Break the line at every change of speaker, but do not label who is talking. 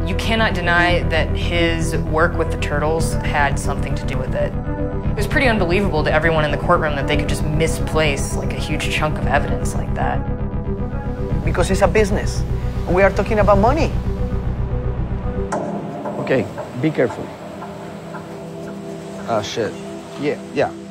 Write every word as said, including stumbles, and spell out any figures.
You cannot deny that his work with the turtles had something to do with it. It was pretty unbelievable to everyone in the courtroom that they could just misplace like a huge chunk of evidence like that.
Because it's a business. We are talking about money.
Okay, be careful.
Oh, shit. Yeah, yeah.